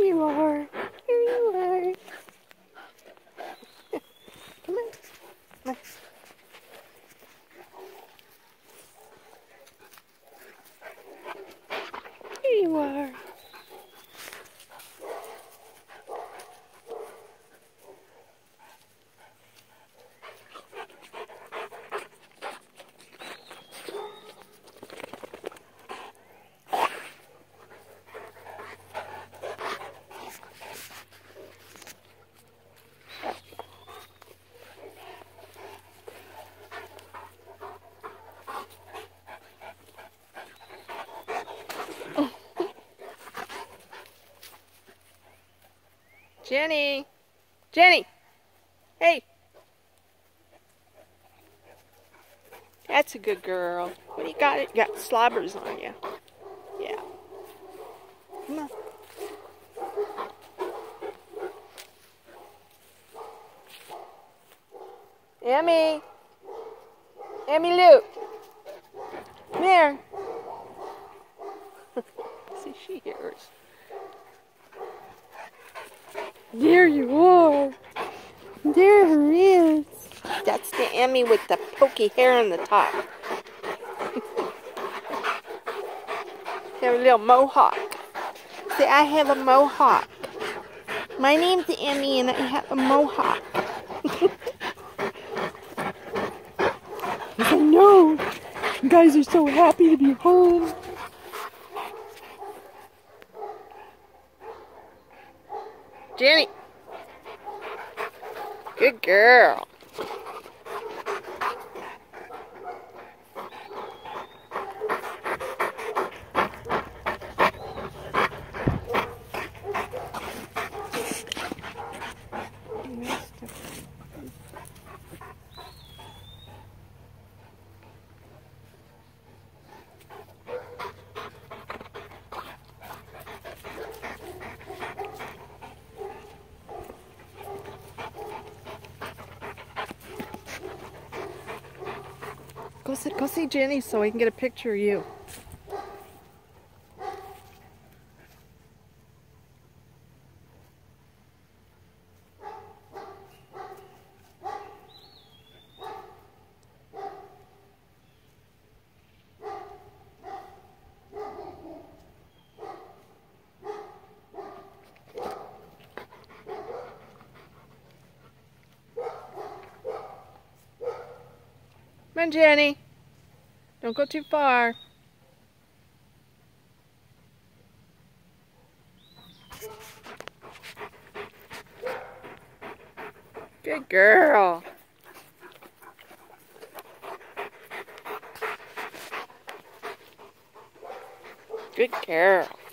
you are. Here you are. Come on. Come on. Here you are. Jenny! Jenny! Hey! That's a good girl. What do you got? You got slobbers on you. Yeah. Come on. Emmy! Emmy Lou! Come here. See, she hears. There you are. There he is. That's the Emmy with the pokey hair on the top. Have a little mohawk. Say, I have a mohawk. My name's Emmy and I have a mohawk. I know. You guys are so happy to be home. Jenny. Good girl. Go see Jenny so we can get a picture of you. Come on, Jenny. Don't go too far. Good girl. Good girl.